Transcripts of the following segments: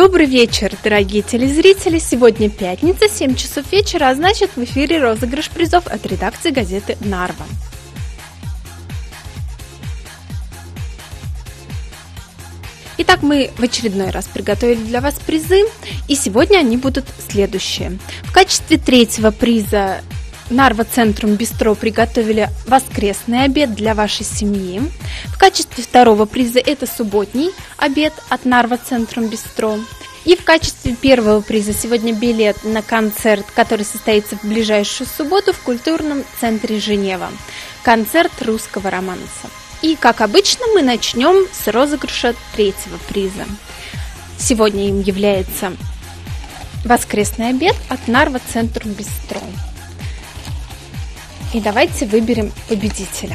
Добрый вечер, дорогие телезрители! Сегодня пятница, 7 часов вечера, а значит в эфире розыгрыш призов от редакции газеты «Нарва». Итак, мы в очередной раз приготовили для вас призы, и сегодня они будут следующие. В качестве третьего приза Нарва Центрум Бистро приготовили воскресный обед для вашей семьи. В качестве второго приза это субботний обед от Нарва Центрум Бистро. И в качестве первого приза сегодня билет на концерт, который состоится в ближайшую субботу в культурном центре Женева. Концерт русского романса. И, как обычно, мы начнем с розыгрыша третьего приза. Сегодня им является воскресный обед от Нарва Центрум Бистро. И давайте выберем победителя.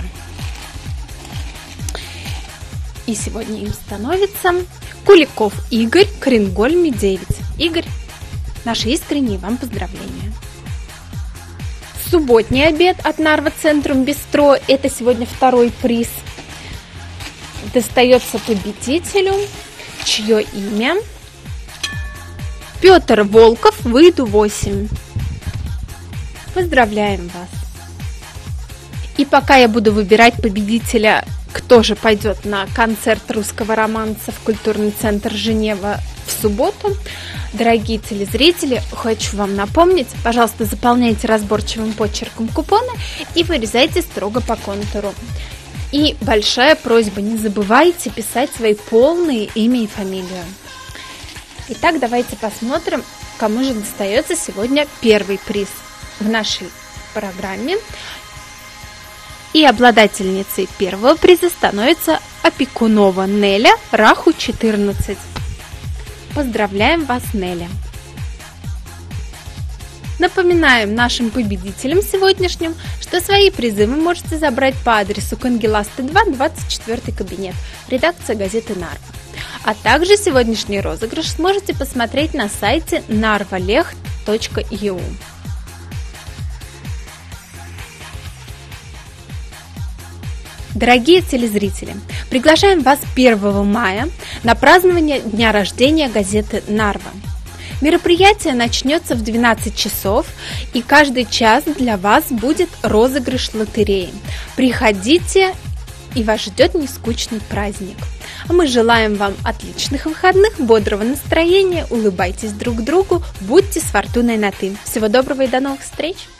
И сегодня им становится Куликов Игорь, Кренгольме 9. Игорь, наши искренние вам поздравления. Субботний обед от Нарва Центрум Бистро. Это сегодня второй приз. Достается победителю, чье имя Петр Волков, выйду 8. Поздравляем вас. И пока я буду выбирать победителя, кто же пойдет на концерт русского романса в культурный центр Женева в субботу, дорогие телезрители, хочу вам напомнить, пожалуйста, заполняйте разборчивым почерком купоны и вырезайте строго по контуру. И большая просьба, не забывайте писать свои полные имя и фамилию. Итак, давайте посмотрим, кому же достается сегодня первый приз в нашей программе. И обладательницей первого приза становится Опекунова Неля, Раху 14. Поздравляем вас, Неля! Напоминаем нашим победителям сегодняшним, что свои призы вы можете забрать по адресу Кангеласты 2, 24 кабинет, редакция газеты «Нарва». А также сегодняшний розыгрыш сможете посмотреть на сайте narvalegt.eu. Дорогие телезрители, приглашаем вас 1 мая на празднование дня рождения газеты «Нарва». Мероприятие начнется в 12 часов, и каждый час для вас будет розыгрыш лотереи. Приходите, и вас ждет нескучный праздник. А мы желаем вам отличных выходных, бодрого настроения, улыбайтесь друг другу, будьте с фортуной на «ты». Всего доброго и до новых встреч!